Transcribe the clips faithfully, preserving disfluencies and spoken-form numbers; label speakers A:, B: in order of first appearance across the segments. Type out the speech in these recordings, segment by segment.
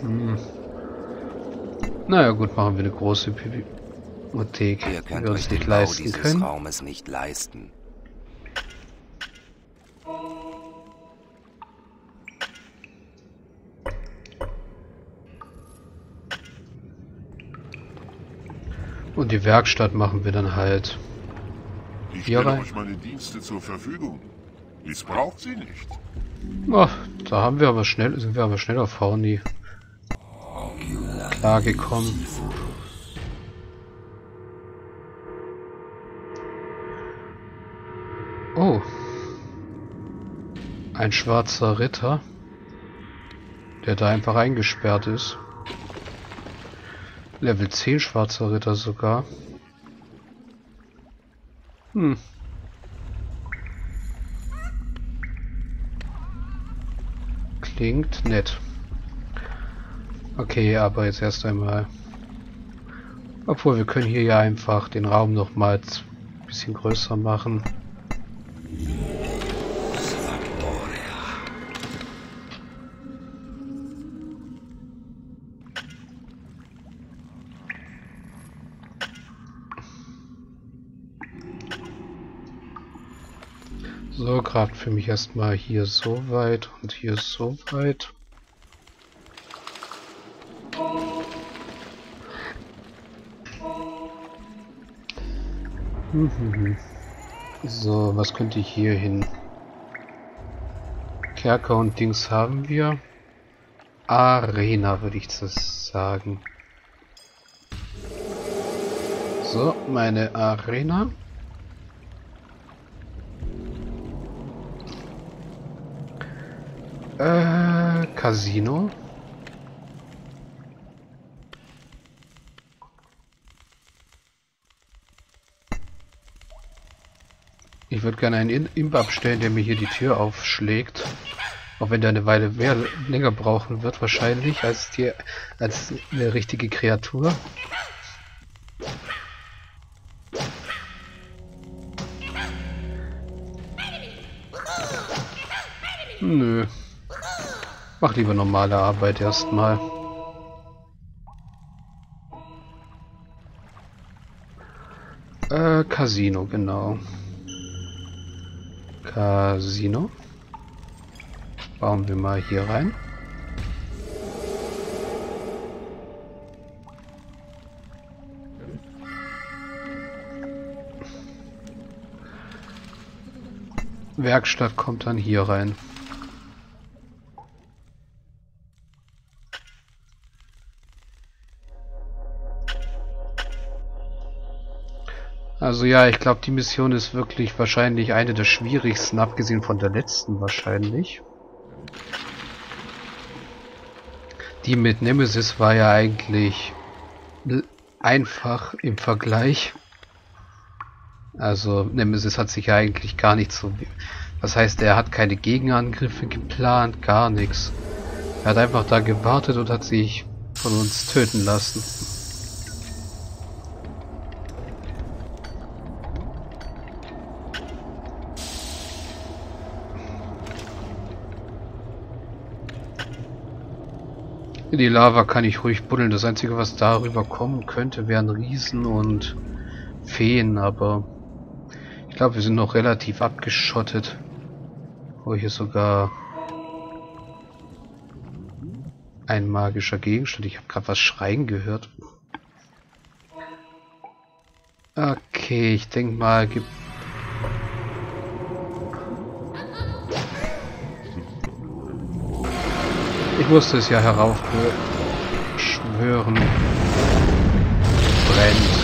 A: Hm. Naja gut, machen wir eine große Bibliothek,
B: Ihr
A: die
B: könnt
A: wir
B: euch
A: uns
B: den
A: nicht
B: Bau
A: leisten
B: dieses
A: können.
B: Raumes nicht leisten.
A: Und die Werkstatt machen wir dann halt
C: Ich
A: hier
C: stelle
A: rein.
C: euch meine Dienste zur Verfügung. Missbraucht sie nicht.
A: Ach, da haben wir aber schnell, sind wir aber schnell auf Horny klargekommen. Oh. Ein schwarzer Ritter, der da einfach eingesperrt ist. Level zehn schwarzer Ritter sogar. Hm. Klingt nett. Okay, aber jetzt erst einmal. Obwohl, wir können hier ja einfach den Raum nochmals ein bisschen größer machen. So, gerade für mich erstmal hier so weit und hier so weit. Mhm. So, was könnte ich hier hin? Kerker und Dings haben wir. Arena würde ich das sagen. So, meine Arena. Äh, Casino. Ich würde gerne einen Imp abstellen, der mir hier die Tür aufschlägt. Auch wenn der eine Weile mehr länger brauchen wird wahrscheinlich als die als eine richtige Kreatur. Nö. Mach lieber normale Arbeit erstmal. Äh, Casino, genau. Casino. Bauen wir mal hier rein. Werkstatt kommt dann hier rein. Also ja, ich glaube, die Mission ist wirklich wahrscheinlich eine der schwierigsten, abgesehen von der letzten wahrscheinlich. Die mit Nemesis war ja eigentlich einfach im Vergleich. Also Nemesis hat sich ja eigentlich gar nicht so... Das heißt, er hat keine Gegenangriffe geplant, gar nichts. Er hat einfach da gewartet und hat sich von uns töten lassen. In die Lava kann ich ruhig buddeln. Das Einzige, was darüber kommen könnte, wären Riesen und Feen, aber ich glaube, wir sind noch relativ abgeschottet. Oh, hier sogar ein magischer Gegenstand. Ich habe gerade was schreien gehört. Okay, ich denke mal, gibt... Ich musste es ja heraufbeschwören. Brennt.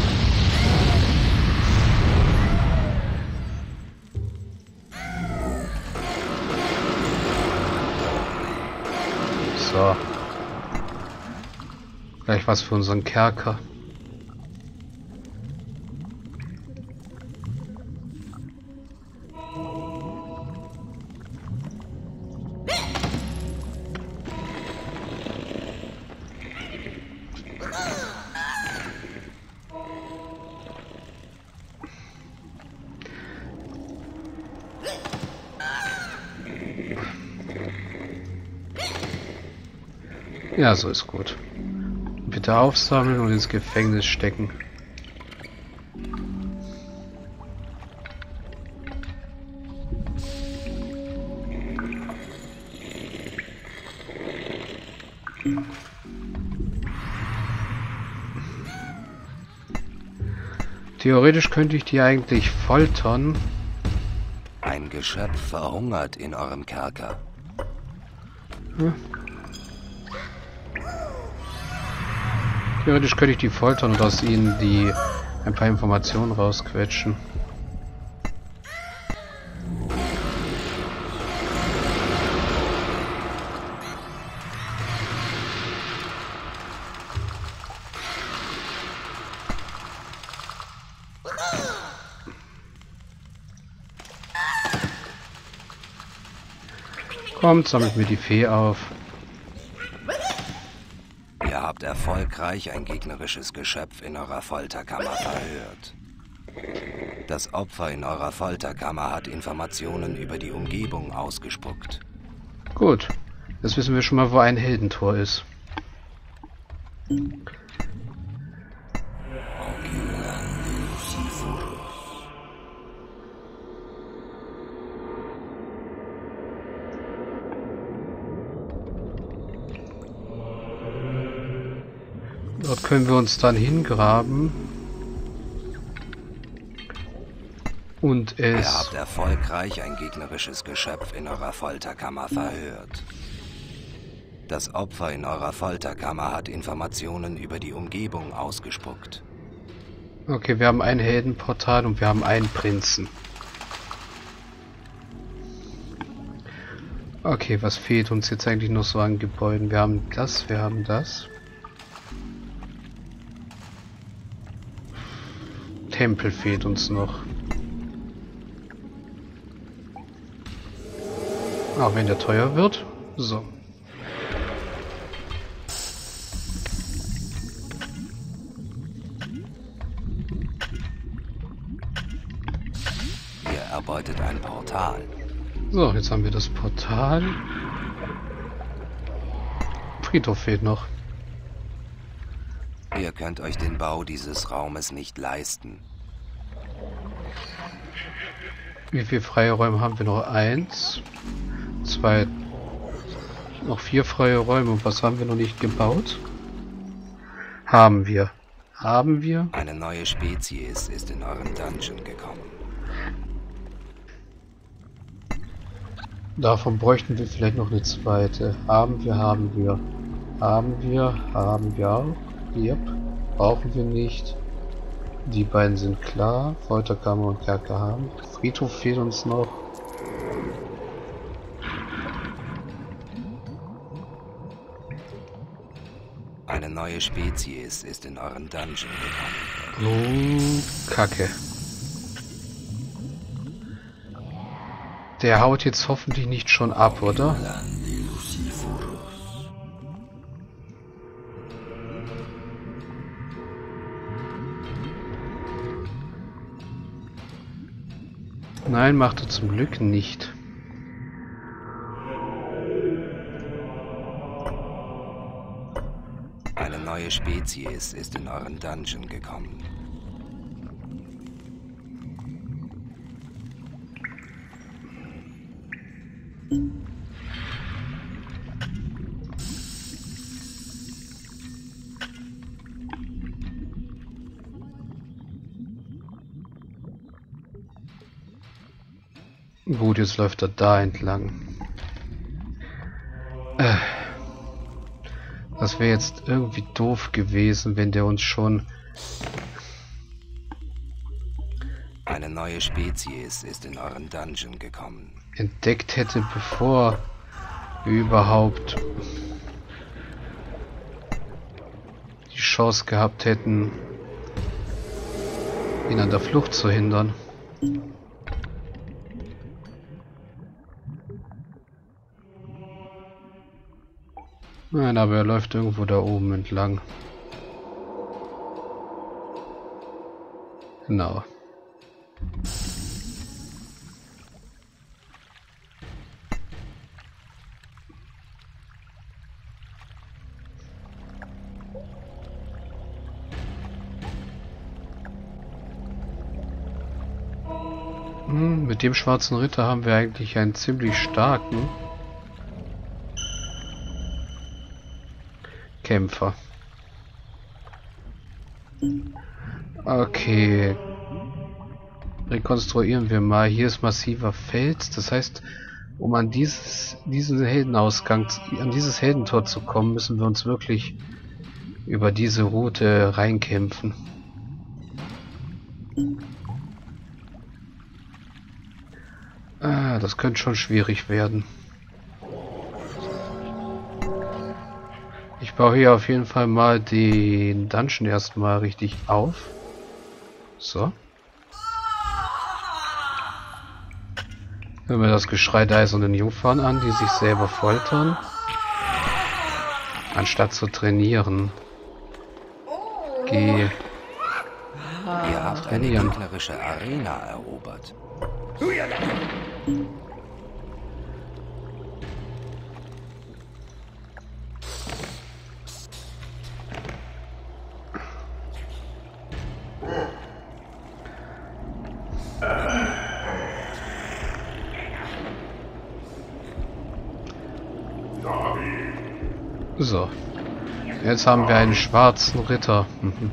A: So. Gleich was für unseren Kerker. Ja, so ist gut. Bitte aufsammeln und ins Gefängnis stecken. Theoretisch könnte ich die eigentlich foltern.
B: Ein Geschöpf verhungert in eurem Kerker.
A: Hm. Theoretisch könnte ich die foltern und aus ihnen die ein paar Informationen rausquetschen. Kommt, sammelt mir die Fee auf.
B: Ihr habt erfolgreich ein gegnerisches Geschöpf in eurer Folterkammer verhört. Das Opfer in eurer Folterkammer hat Informationen über die Umgebung ausgespuckt.
A: Gut, jetzt wissen wir schon mal, wo ein Heldentor ist. Dort können wir uns dann hingraben und es...
B: Ihr habt erfolgreich ein gegnerisches Geschöpf in eurer Folterkammer verhört. Das Opfer in eurer Folterkammer hat Informationen über die Umgebung ausgespuckt.
A: Okay, wir haben ein Heldenportal und wir haben einen Prinzen. Okay, was fehlt uns jetzt eigentlich noch so an Gebäuden? Wir haben das, wir haben das. Tempel fehlt uns noch. Auch wenn der teuer wird. So.
B: Ihr erbeutet ein Portal.
A: So, jetzt haben wir das Portal. Friedhof fehlt noch.
B: Ihr könnt euch den Bau dieses Raumes nicht leisten.
A: Wie viele freie Räume haben wir noch? Eins, zwei, noch vier freie Räume. Und was haben wir noch nicht gebaut? Haben wir. Haben wir?
B: Eine neue Spezies ist in euren Dungeon gekommen.
A: Davon bräuchten wir vielleicht noch eine zweite. Haben wir, haben wir. Haben wir, haben wir auch. Yep. Brauchen wir nicht. Die beiden sind klar. Folterkammer und Kerker haben. Friedhof fehlt uns noch.
B: Eine neue Spezies ist in euren Dungeon gekommen.
A: Oh, Kacke. Der haut jetzt hoffentlich nicht schon ab, oder? Nein, macht er zum Glück nicht.
B: Eine neue Spezies ist in euren Dungeon gekommen.
A: Gut, jetzt läuft er da entlang. Äh, das wäre jetzt irgendwie doof gewesen, wenn der uns schon...
B: Eine neue Spezies ist in euren Dungeon gekommen.
A: entdeckt hätte, bevor wir überhaupt die Chance gehabt hätten, ihn an der Flucht zu hindern. Nein, aber er läuft irgendwo da oben entlang. Genau. Hm, mit dem schwarzen Ritter haben wir eigentlich einen ziemlich starken Kämpfer. Okay. Rekonstruieren wir mal. Hier ist massiver Fels. Das heißt, um an dieses, diesen Heldenausgang, an dieses Heldentor zu kommen, müssen wir uns wirklich über diese Route reinkämpfen. Ah, das könnte schon schwierig werden. Ich baue hier auf jeden Fall mal den Dungeon erstmal richtig auf. So. Hören wir das Geschrei der eisernen Jungfrauen an, die sich selber foltern, anstatt zu trainieren. Geh.
B: Ihr habt eine gegnerische Arena erobert.
A: So. Jetzt haben wir einen schwarzen Ritter.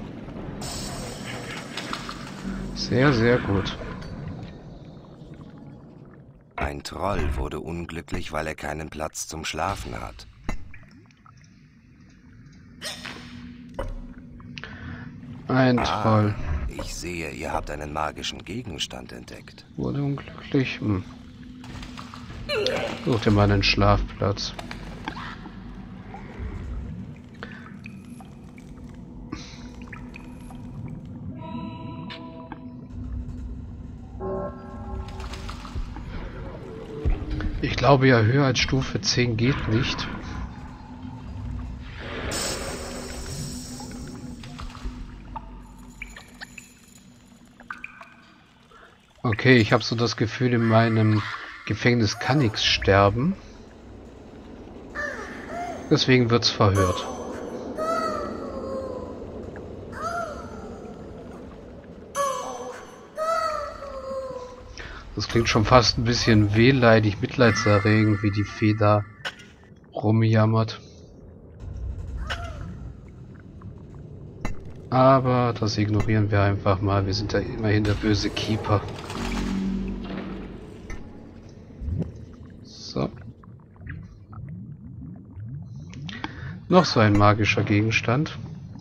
A: Sehr, sehr gut.
B: Ein Troll wurde unglücklich, weil er keinen Platz zum Schlafen hat.
A: Ein
B: ah,
A: Troll.
B: Ich sehe, ihr habt einen magischen Gegenstand entdeckt.
A: Wurde unglücklich. Hm. Such dir mal einen Schlafplatz. Ich glaube ja, höher als Stufe zehn geht nicht. Okay, ich habe so das Gefühl, in meinem Gefängnis kann nichts sterben. Deswegen wird's verhört. Das klingt schon fast ein bisschen wehleidig, mitleidserregend, wie die Fee da rumjammert. Aber das ignorieren wir einfach mal. Wir sind ja immerhin der böse Keeper. So. Noch so ein magischer Gegenstand.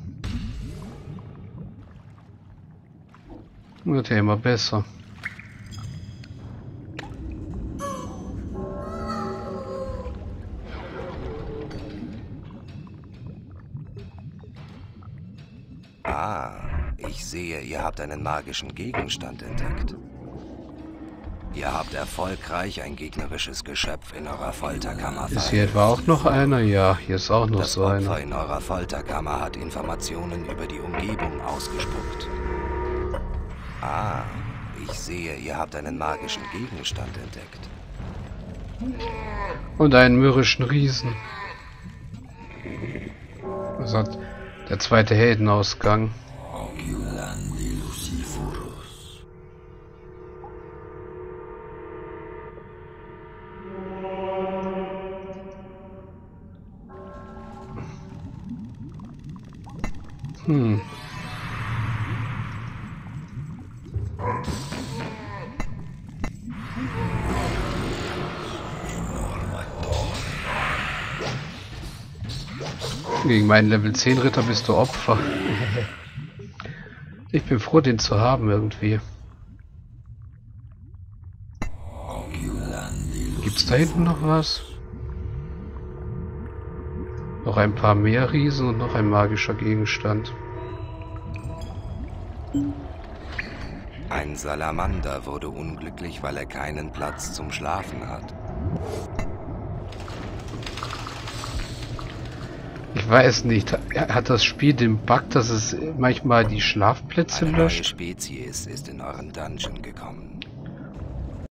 A: Wird ja immer besser.
B: Ah, ich sehe, ihr habt einen magischen Gegenstand entdeckt. Ihr habt erfolgreich ein gegnerisches Geschöpf in eurer Folterkammer verhört.
A: Ist hier etwa auch noch einer? Ja, hier ist auch noch
B: das
A: so einer.
B: Opfer in eurer Folterkammer hat Informationen über die Umgebung ausgespuckt. Ah, ich sehe, ihr habt einen magischen Gegenstand entdeckt.
A: Und einen mürrischen Riesen. Das hat der zweite Heldenausgang. Hm. Gegen meinen Level zehn Ritter bist du Opfer. Ich bin froh, den zu haben irgendwie. Gibt's da hinten noch was? Noch ein paar mehr Riesen und noch ein magischer Gegenstand.
B: Ein Salamander wurde unglücklich, weil er keinen Platz zum Schlafen hat.
A: Ich weiß nicht, hat das Spiel den Bug, dass es manchmal die Schlafplätze
B: Eine neue
A: löscht?
B: Spezies ist in euren Dungeon gekommen.